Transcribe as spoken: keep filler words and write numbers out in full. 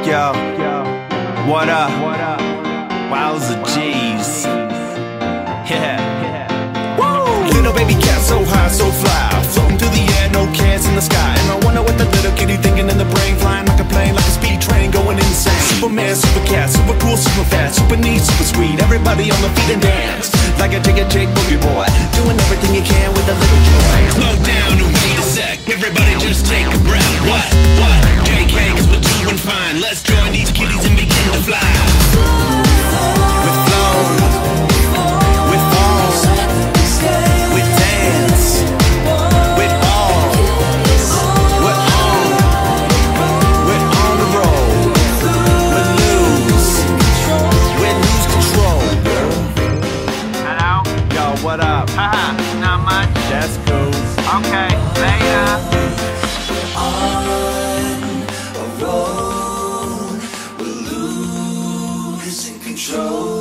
Yo, what up? Wowza G's. Yeah. Woo! Little baby cat, so high, so fly, floating through the air, no cares in the sky. And I wonder what the little kitty thinking in the brain, flying like a plane, like a speed train, going insane. Superman, super cat, super cool, super fast, super neat, super sweet. Everybody on the feet and dance like a ticket Jake boogie boy, doing everything you can with a little joy. Slow down and wait a sec. Everybody just take a breath. What? What? J K, cause we're doing fine. Let's join these kitties and begin to fly. With flow, with fall, with dance, with all, we're on, we're on the road. We're loose, we're lose control. Hello? Yo, what up? Haha, not much. That's cool. Okay, later. On a road, we're losing control.